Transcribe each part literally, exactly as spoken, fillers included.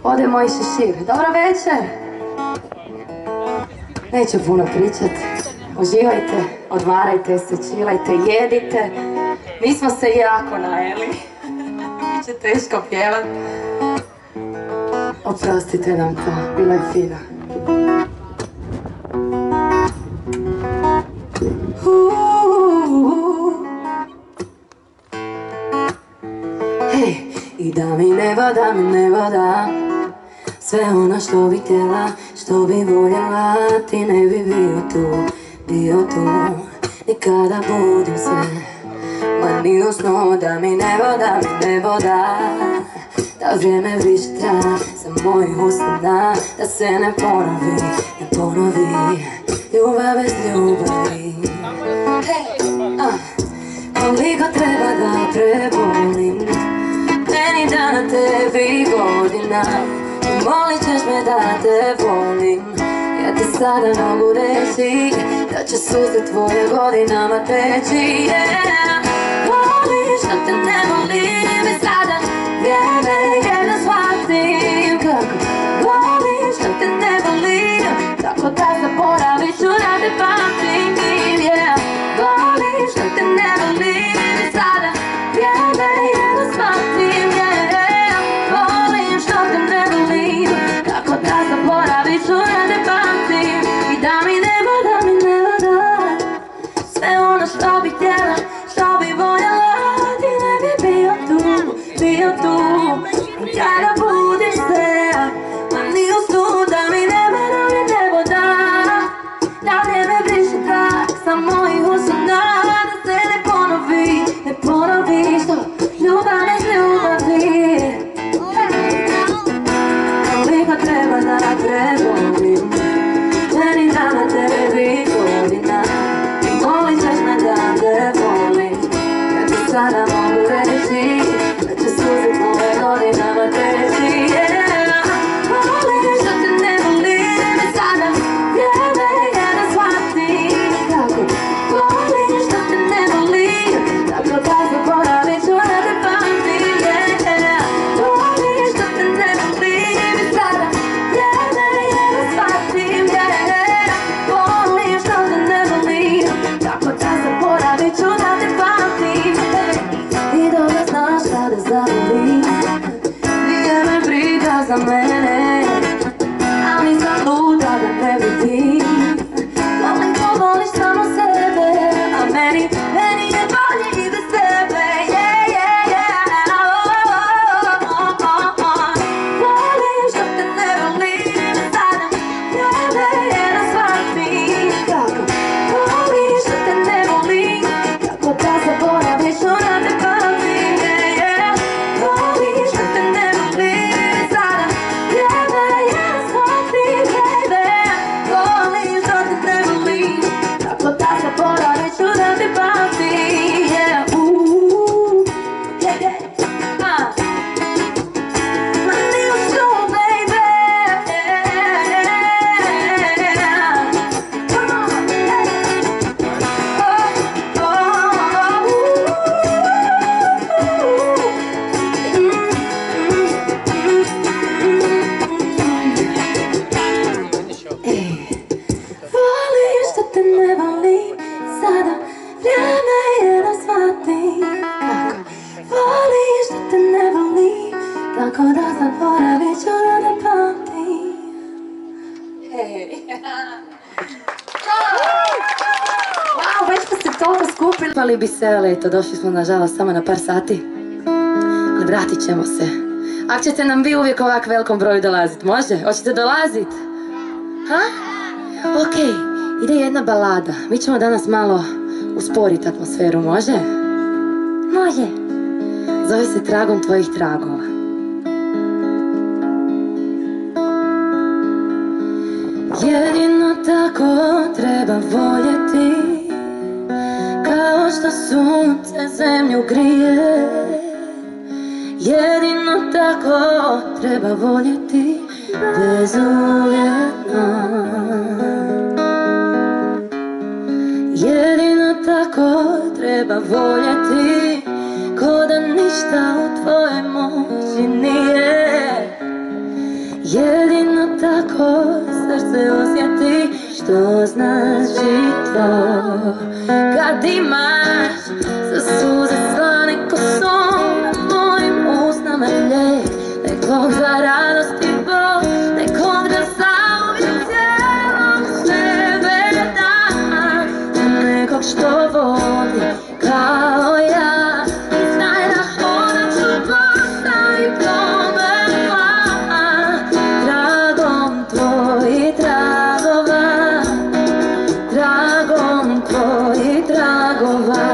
Ode moj šešir. Dobro večer. Neću puno pričat. Uživajte, odmarajte se, čilajte, jedite. Mi smo se jako najeli. Biće teško pjevat. Oprostite nam to, bilo je fino. Hej, i da mi nebo, da mi nebo da sve ono što bi htjela, što bi voljela, ti ne bi bio tu, bio tu. Nikada budim se, ma ni u snu, da mi nebo, da mi nebo da da vrijeme više traja za mojih usana, da se ne ponovi, ne ponovi ljubav bez ljubavi. Hey, uh, koliko treba da prebolim meni da na tebi godina, i molit ćeš me da te volim. Ja ti sada mogu reći da će suze tvoje godinama teći. Yeah, voliš da te ne volim i sada vrijeme je da shvatim kako voliš da te ne volim, tako da zaboraviš ću da te pamtim. Yeah, voliš da te ne volim i sada vrijeme je da shvatim. Yeah, volim što te ne volim, tako da zaboraviš ću da te pamtim. I da mi nebo, da mi nebo da sve ono što bi htjela, što bi voljela, ti ne bi bio tu, bio tu. Kada budiš se, ma ni u snu, da mi nebo, da mi nebo da da vrijeme briše trak sa mojih usana, da se ne ponovi, ne ponovi što ljubav bez ljubavi. Koliko treba da prebolim meni da na tebi godina, i molit ćeš me da te volim. Ja ti sada mogu reći da će suze tvoje godinama teći. Yeah, voliš da te ne volim i sada vrijeme je da shvatim kako voliš da te ne volim, tako da zaboravit ću da te pamtim. Yeah, voliš da te ne volim i sada vrijeme je da shvatim. Yeah, voliš da te ne volim, tako da zaboravit ću da te pamtim. I dobro znaš kada zavolim, nije me briga za mene, ali sam luda da ne vidim. Volim ko voliš samo sebe, a meni, meni je bolje i bez tebe. Yeah, yeah, yeah, oh, oh, oh, oh. Voliš da te ne volim, sada vrijeme je da shvatim kako voliš da te ne volim, kako da zaboraviš ću da te pamtim. Yeah, yeah, voliš da te ne volim, sada vrijeme je da shvatim. Baby, voliš da te ne volim, kako da zaboravit ću da te pamtim. Yeah, ooh, yeah, yeah, ah. Ma ni u snu, baby, yeah. Come on, yeah. Oh, oh, voliš da te ne volim, sada vrijeme je da shvatim kako voliš da te ne volim, tako da zaboravit ću da te pamtim. Hej. Wow, već smo se toliko skupili. Imali bi se, ali eto, došli smo nažalost samo na par sati. Ali vratit ćemo se. Ako ćete nam vi uvijek ovak velikom broju dolazit, može? Hoćete dolazit? Ha? Okej, ide jedna balada. Mi ćemo danas malo usporiti atmosferu, može? Može. Zove se Tragom tvojih tragova. Jedino tako treba voljeti, kao što sunce zemlju grije. Jedino tako treba voljeti, bezuvjetno. Jedino tako treba voljeti, ko da ništa u tvojoj moći nije. srce osjeti što znači to. Kad imaš za suze slane ko son na mojim usnama ljej, nekog za radost i bol, nekog da zauvijek cijelom sebe dam, nekog što voli kao ja i znaj da hodat ću posta i pomrla tragom tvojih tragova, tragom tvojih tragova,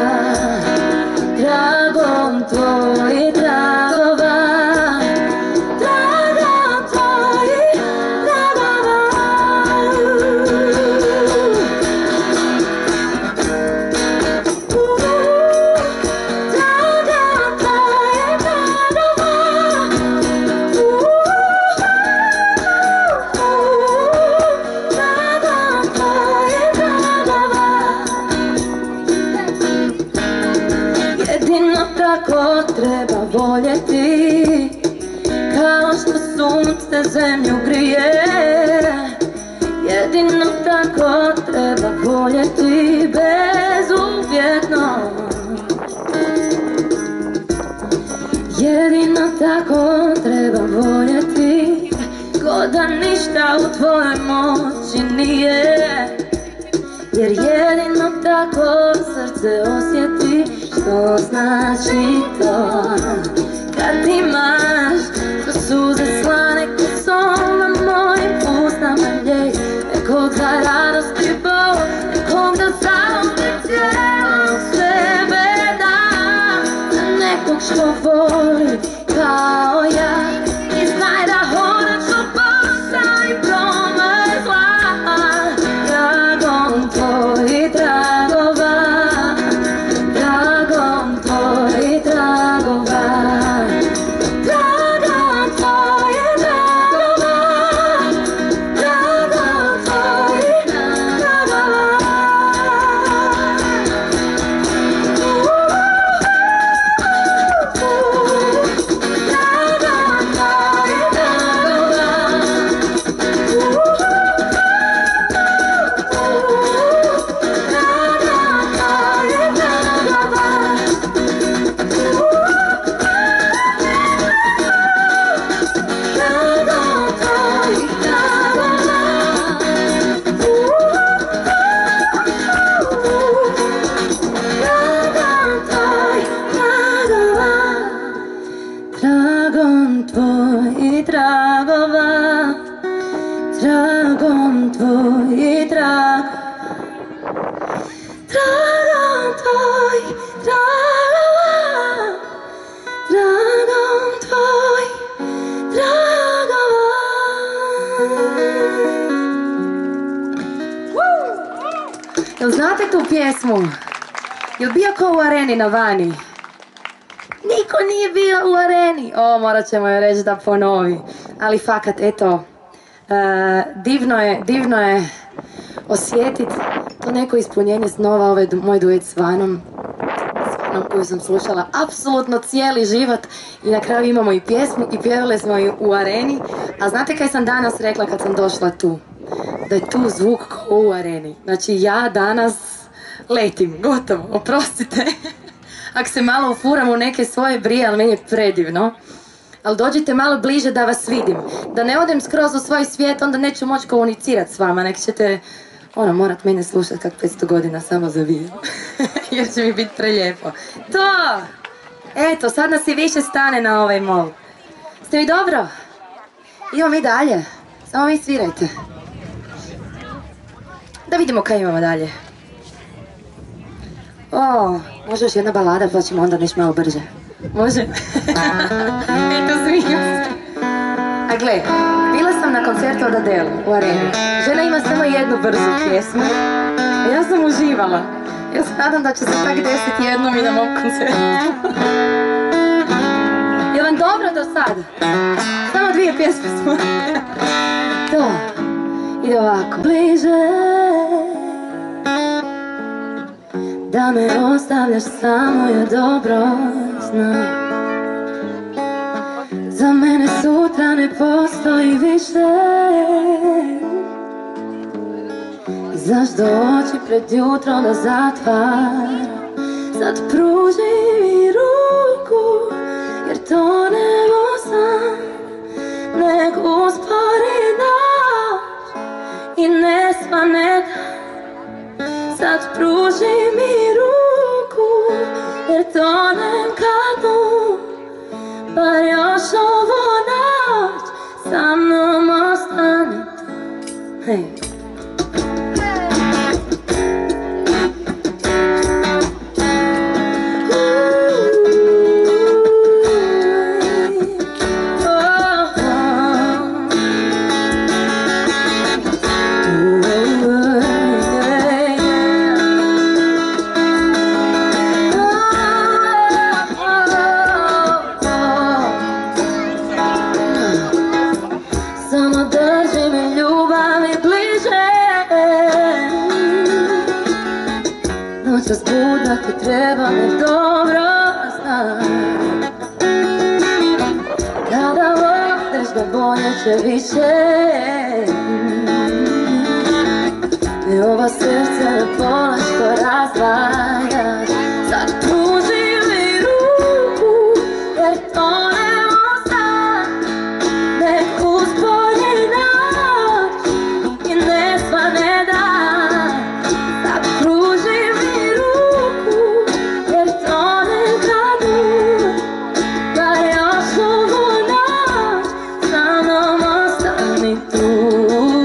tragom tvojih tragova, tragom tvojih tragova. Tragom tvojih tragova. Tragom tvojih tragova. Jedino tako treba voljeti, kao što sunce zemlju grije. Jedino tako treba voljeti bezuvjetno. Jedino tako treba voljeti, ko da ništa u tvojoj moći nije. Jer jedino tako srce osjeti što znači to. Kad imaš ko suze slane ko sol na mojim usnama ljej, nekog za radost i bol, nekog da zauvijek cijelom sebe dam, za nekog što voli kao ja i znaj da hodat ću posta i promrzla tragom tvojih tragova, tragom tvojih tragova, tragom tvojih tragova, tragom tvojih tragova. Tragom tvojih tragova, tragom tvojih tragova, tragom tvojih tragova, tragom tvojih tragova. Jel znate tu pjesmu? Jel bio ko u areni na Vani? Niko nije bio u areni. O, morat ćemo joj reći da ponovi. Ali fakat, eto, e, divno je, divno je osjetit to neko ispunjenje snova, ovaj du, moj duet s Vanom. S Vanom koju sam slušala apsolutno cijeli život i na kraju imamo i pjesmu i pjevali smo ju u areni. A znate kaj sam danas rekla kad sam došla tu? Da je tu zvuk kao u areni. Znači ja danas letim, gotovo, oprostite. Ako se malo ufuram u neke svoje brije, ali meni je predivno. Ali dođite malo bliže da vas vidim. Da ne odem skroz u svoj svijet, onda neću moći komunicirati s vama. Nek ćete, ono, morat mene slušati kak petsto godina samo za vizu. Jer će mi biti prelijepo. To! Eto, sad nas i više stane na ovaj mol. Ste mi dobro? Idemo mi dalje. Samo vi svirajte. Da vidimo kaj imamo dalje. O, može još jedna balada, pa ćemo onda nešto malo brže. Može? Eto, smijem se. A gle, bila sam na koncertu od Adele u areni. Žena ima samo jednu brzu pjesmu. A ja sam uživala. Ja se nadam da će se tak desiti jednom i na mom koncertu. Je vam dobro do sada? Samo dvije pjesme smo. To. Ide ovako. Bliže da me ostavljaš samo je dobro znam. Za mene sutra ne postoji više. Zašto oči pred jutro da zatvara? Sad pruži mi ruku, jer to nebo sam. Nek uspori noć i ne svane dan. Sad pruži mi ruku, jer tonem ka dnu. Bar još ovu noć sa mnom ostani tu. Hej. Noćas budak ti treba me dobro znati. Kada odeš da bolje će više. I ova srce na pola što razdvajaš. Sad pruži mi ruku, jer to ne ostane. Nek uspori noć i ne svane dan. Sad pruži mi ruku, jer tonem ka dnu. Bar još ovu noć sa mnom ostani tu.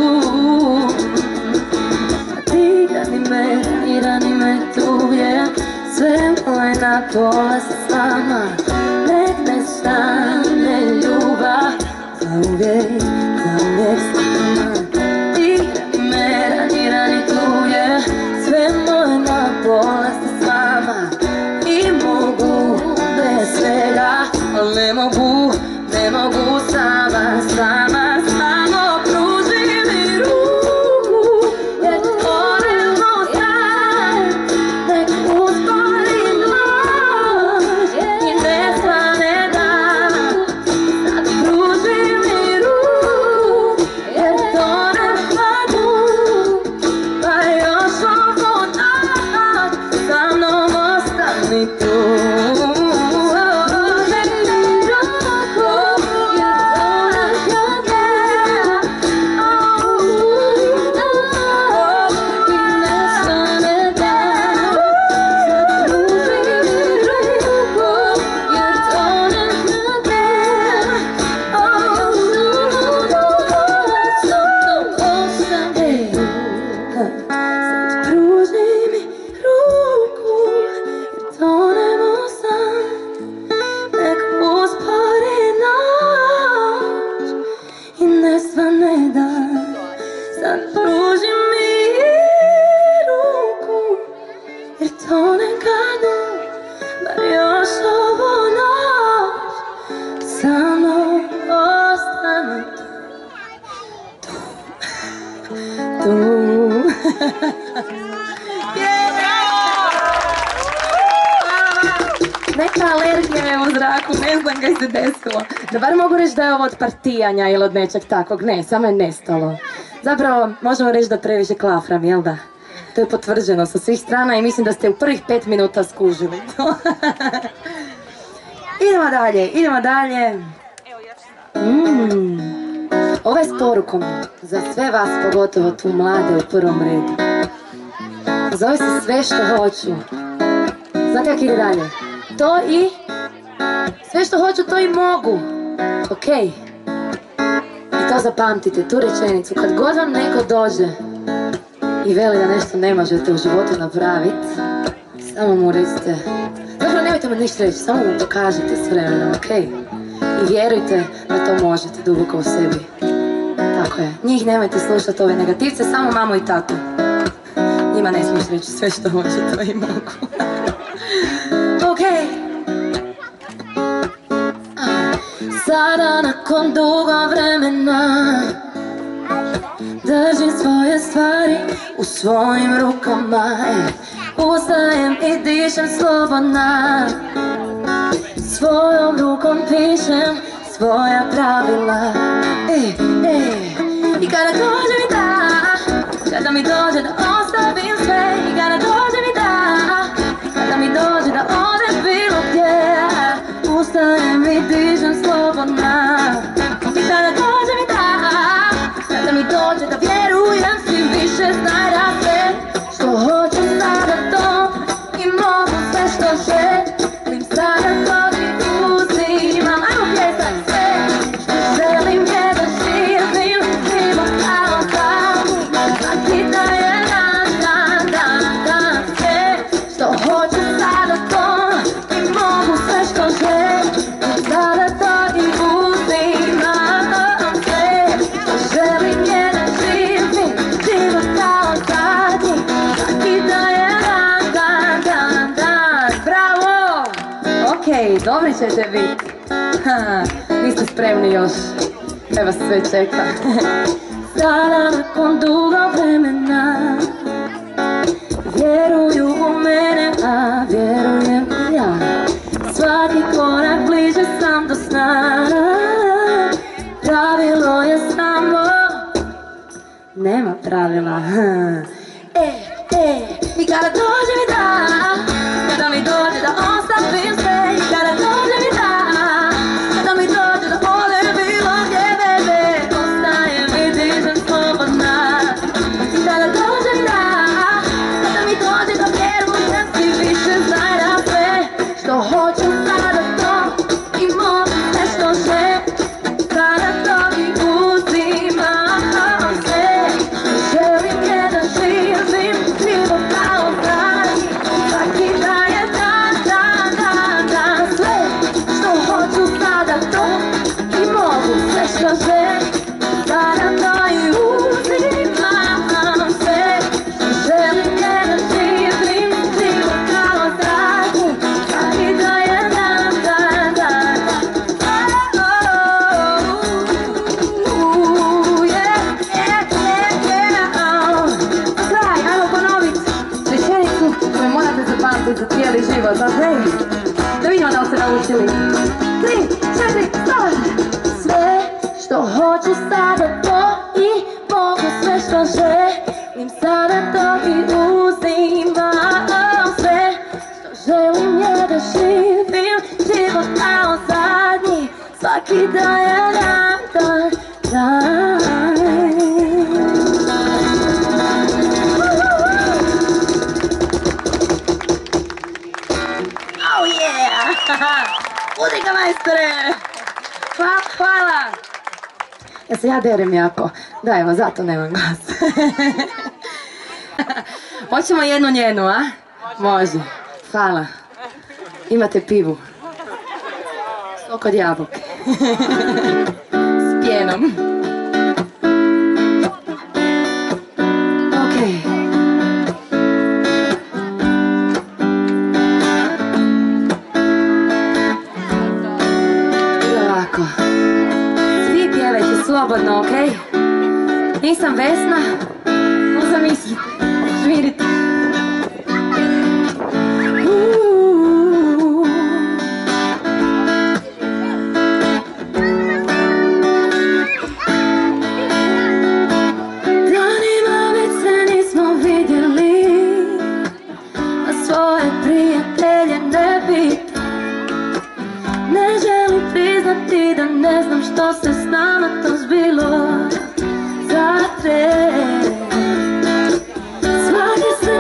Ti rani me, ti rani me tu, je sve moje na pola sa slama. Nek ne stane ljubav, zauvijek, zauvijek s nama. Ti rani me, rani, rani tu, je sve moje na pola sa slama. I mogu bez svega, al ne mogu, ne mogu sama, sama, samo pruži mi ruku, jer tvorimo stan. Nek uspori noć i ne svane dan. Sad pruži mi ruku, jer tonem ka dnu. Pa još ovu noć sa mnom ostani tu. Sad pruži mi ruku, jer tonem ka dnu. Bar još ovu noć sa mnom ostani tu. Tu, tu. Neka alergija je u zraku, ne znam kaj se desilo. Da bar mogu reći da je ovo od partijanja ili od nečeg takvog. Ne, samo je nestalo. Zapravo, možemo reći da previše klafram, jel da? To je potvrđeno sa svih strana i mislim da ste u prvih pet minuta skužili to. Idemo dalje, idemo dalje. Mm. Ovo je s porukom za sve vas, pogotovo tu mlade u prvom redu. Zove se Sve što hoću. Znate kako ide dalje? To i... Sve što hoću, to i mogu. Okej. I to zapamtite, tu rečenicu. Kad god vam neko dođe i veli da nešto ne možete u životu napraviti, samo mu recite... Zapravo nemojte mu ništa reći, samo mu pokažite s vremenom, okej? I vjerujte da to možete duboko u sebi. Tako je. Njih nemojte slušati ove negativce, samo mamu i tatu. Njima ne smiješ reći sve što hoće, to i mogu. Okej. Sada nakon dugo vremena držim svoje stvari u svojim rukama. Ustajem i dišem slobodna. Svojom rukom pišem svoja pravila. E, e. I kada dođe mi dan, kada mi dođe da Mogli ćete biti. Niste spremni još. Evo vas sve čeka. Sada nakon dugo vremena vjeruju u mene, a vjerujem i ja. Svaki korak bliže sam do sna. Pravilo je samo, nema pravila. E, e, i kada dođe mi dan, kada mi dođe da ostavim sve, i kada dođe mi dan, kada mi dođe da odem bilo gdje, bebe, ostaje mi dižem slobodna. I kada dođe mi dan, kada mi dođe da vjerujem ti više znaj da sve što hoću sada to i mogu sve što želim. Kada to mi uzimam sve, želim je da živim život kao zadnji. Svaki dan je dan, dan, dan, dan. Sve što hoću sada to i mogu sve što želim. Kada to i uzimam sve, želim je da živim život kao zadnji. Svaki dan je dan, dan, dan. Koje morate zapamtiti za cijeli život, ok? Da vidimo da li ste naučili. Tri, četiri, sto! Sve što hoću sada to i mogu sve što želim sada to i uzimam sve što želim je da živim život kao zadnji. Svaki dan je dan, dan, dan. Oh yeah! Budi ga, majstore! Hvala, hvala! Ja se ja derem jako. Da, evo, zato nemam glas. Hoćemo jednu njenu, a? Može. Hvala. Imate pivu. Sok od jabuke. S pijenom. Okej. Svi pjevajte slobodno, okej? Nisam Vesna, to zamislite, žmirite. Danima već se nismo vidjeli, a svoje prijatelje ne pitam. Ne želim priznati da ne znam što se s nama to zbilo za tren. Svaki se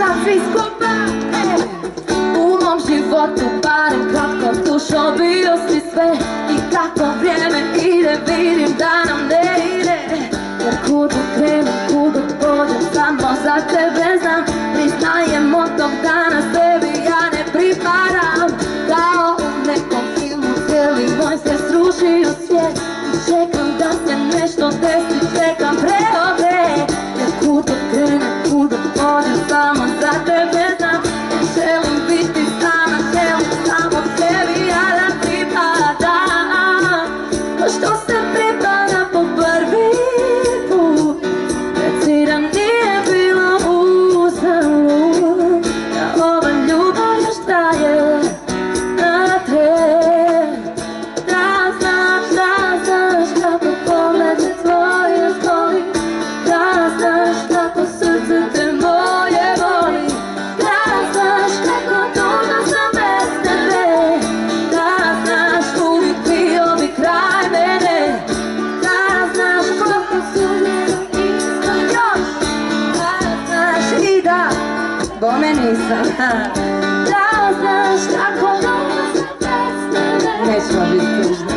svi skupa. U mom životu barem kratko dušo bio si sve. I kako vrijeme ide vidim da nam ne ide. Jer kuda krenem, kuda pođem, samo za tebe znam. Priznajem od tog dana sebi ja ne pripadam. Kao u nekom filmu cijeli moj se srušio svijet. I čekam da se nešto desi, čekam preode. Jer kuda krenem, kuda pođem, samo za tebe znam. Ne želim biti sama, želim samo tebi ja da pripadam. Pa što se pripada po prvi put? Reci da nije bilo uzalud, da ova ljubav još traje naprijed. Da znaš, da znaš kako poglede tvoje zvoli. Da znaš kako srce te moje voli. Da znaš kako tužna sam bez tebe. Da znaš uvijek bio bi kraj mene. Da znaš koliko suđeno isto još. Da znaš i da bome nisam. Da znaš kako tužna sam bez tebe. Nećemo biti tužni.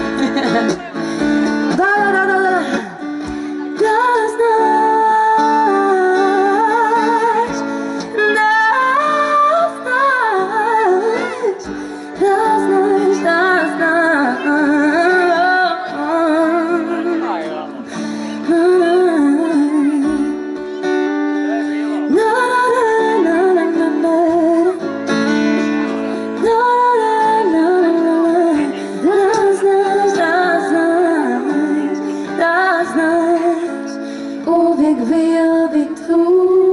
Da, da, da, da, da. Da znaš, da znaš, da znaš, da znaš. Uvijek bio bi tu.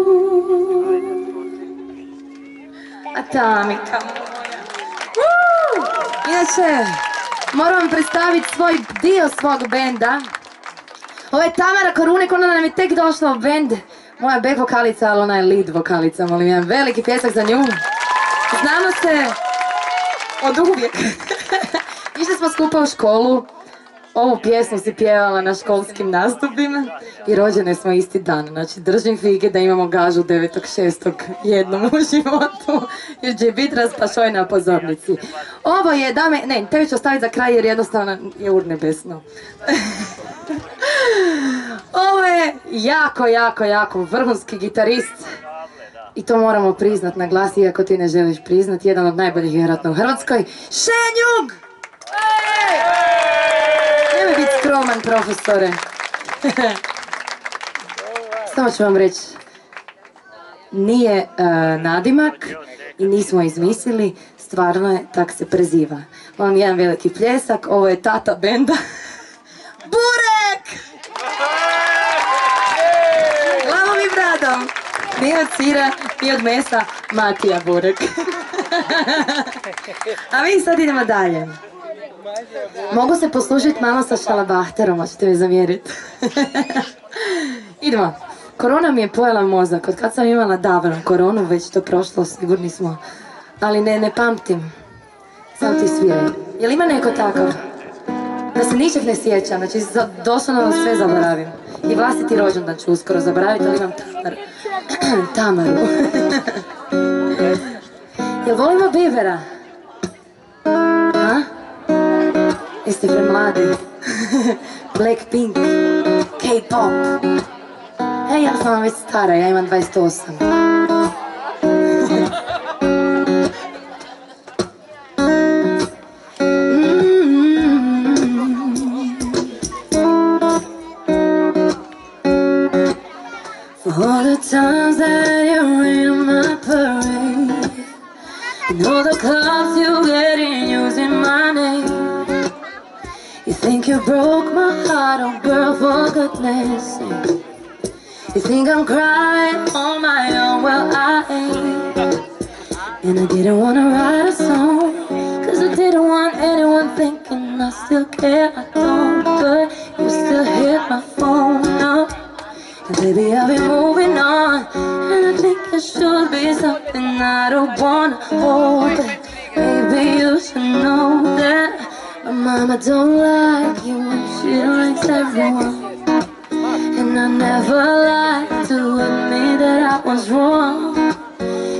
A Tamika moja. Inače, moram vam predstaviti svoj dio svog benda. Ovo je Tamara Korunek, ona nam je tek došla u bend. Moja back vokalica, ali ona je lead vokalica, molim jedan veliki pljesak za nju. Znamo se od uvijek. Išli smo skupa u školu. Ovu pjesmu si pjevala na školskim nastupima i rođene smo isti dan. Znači, držim fige da imamo gažu devetog šestog jednom u životu jer će biti raspašoj na pozornici. Ovo je, dame, ne, tebi ću ostaviti za kraj jer jednostavno je urnebesno. Ovo je jako, jako, jako vrhunski gitarist i to moramo priznat na glas, iako ti ne želiš priznat, jedan od najboljih vjerojatno u Hrvatskoj, Šenjug! Nemoj biti skroman, profesore. Samo ću vam reći, nije uh, nadimak i nismo izmislili, stvarno je, tak se preziva. Molim jedan veliki pljesak, ovo je tata benda. Burek! Glavom i bradom. Nije od sira, nije od mesa, Matija Burek. A mi sad idemo dalje. Mogu se poslužiti malo sa šalabahterom, hoćete mi zamjeriti. Idemo. Korona mi je pojela mozak. Od kad sam imala davno koronu, već to prošlo, sigurni smo. Ali ne, ne pamtim. Samo ti sviraj. Jel ima neko takav? Da se ničeg ne sjećam, znači doslovno sve zaboravim. I vlastiti rođendan ću uskoro zaboraviti, ali imam Tamaru. Tamaru. Jel volimo Bibera? A? Jeste premladi? Blackpink, K-pop. E, ja sam vam već stara, ja imam dvadeset osam. For all the times that you rain my parade, and all the clubs you get in using my name. You think you broke my heart, oh girl, for goodness sake. You think I'm crying on my own, well I ain't. And I didn't wanna write a song, cause I didn't want anyone thinking I still care, I don't. But you still hit my phone up. And baby, I've been moving on, and I think it should be something I don't wanna hold. But baby, you should know that my mama don't like you, and she likes everyone. And I never lied to admit that I was wrong.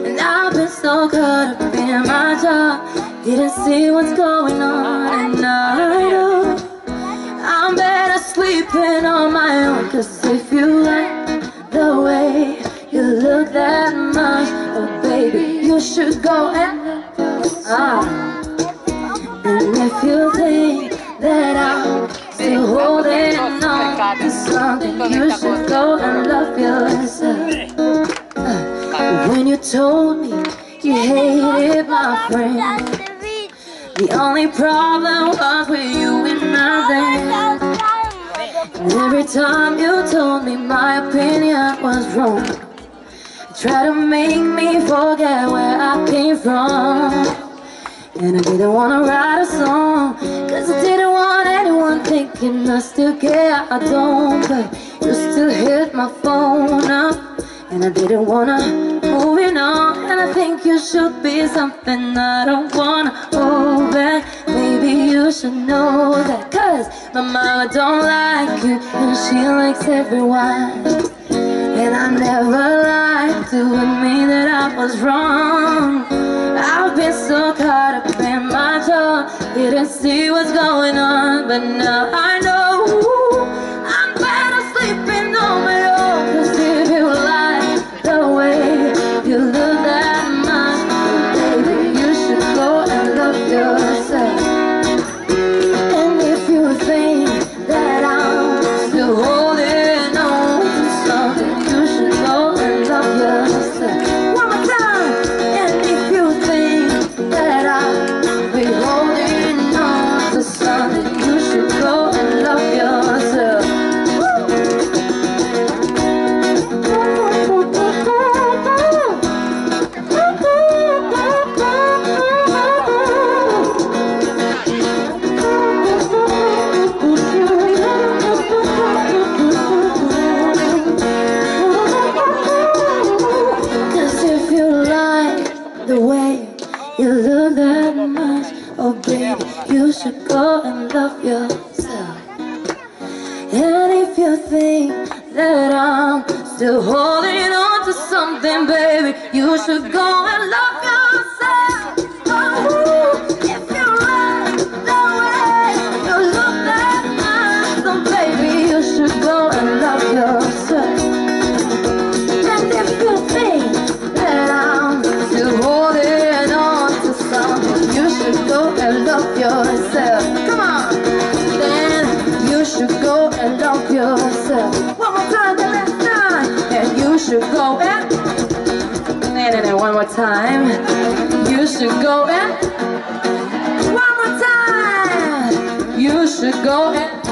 so caught up in my job, didn't see what's going on. And I know I'm better sleeping on my own. Cause if you like the way you look that much, oh baby, you should go and ah. And if you think that I'm still holding on to something, you should go and love yourself. uh, When you told me you hated my friend, the only problem was with you and nothing. And every time you told me my opinion was wrong, you tried to make me forget where I came from. And I didn't wanna write a song, cause I didn't want anyone thinking I still care. I don't, but you still hit my phone up. And I didn't wanna move it on. And I think you should be something I don't wanna hold back. Maybe you should know that, cause my mama don't like you and she likes everyone. And I never lied to admit that I was wrong. I've been so caught up in my job, didn't see what's going on. But now I know I'm better sleeping on my own. Cause if you like the way you look that much, baby, you should go and love yourself. And if you think that I'm still holding on to something, you should go and love yourself. One more time. And if you think that I'll be holding on to something, you should go and love yourself. You look that much, oh baby, you should go and love yourself. And if you think that I'm still holding on to something, baby, you should go and love yourself. Oh, if you like the way you look that much, oh baby, you should go and love yourself. And if you think that I'm still holding on, you should go and love yourself. Come on. Then you should go and love yourself. One more time, the last time. And you should go and and, and, and one more time. You should go and one more time. You should go and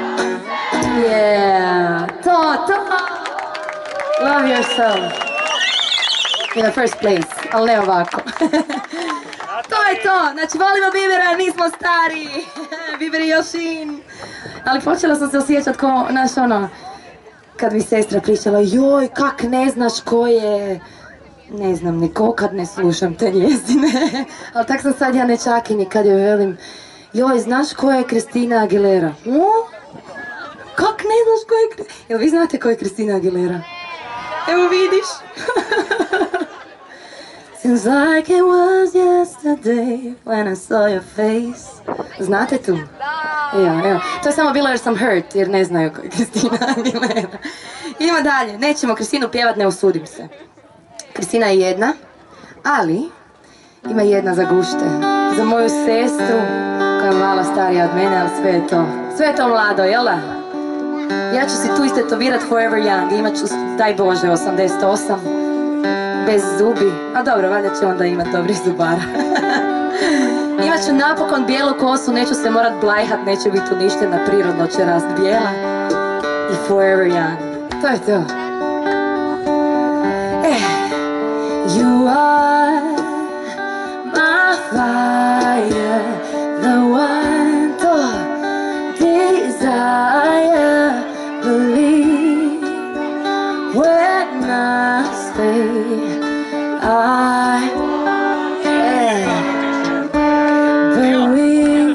yeah. To, to. Love yourself. In the first place. Ali ne ovako. To je to, znači volimo Bibera, nismo stari, Biber i Jošin. Ali počela sam se osjećati kao, znaš ono, kad mi sestra pričala, joj, kak ne znaš ko je, ne znam niko kad ne slušam te njezine. Ali tak sam sad ja nečakinji kad joj velim, joj, znaš ko je Kristina Aguilera? O? Kak ne znaš ko je Kristina? Jel vi znate ko je Kristina Aguilera? Evo vidiš. Seems like it was yesterday when I saw your face. Znate tu? Ja, evo. To je samo bilo jer sam hurt, jer ne znaju ko je Kristina Aguilera. Idemo dalje, nećemo Kristinu pjevat, ne usudim se. Kristina je jedna, ali ima jedna za gušte. Za moju sestru, koja je malo starija od mene, ali sve je to. Sve je to mlado, jel da? Ja ću si tu istetovirat Forever Young, imat ću, daj Bože, osamdeset osam. Bez zubi, a dobro, valjda će onda imat dobrih zubara. Imat ću napokon bijelu kosu, neću se morat blajhat, neće biti uništena, prirodno će rast bijela. I Forever Young, to je to. Eh, you are my fire, the one to desire, believe when I stay. I, yeah, but we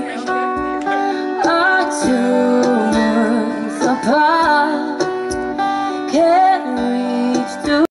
are two months apart. Can't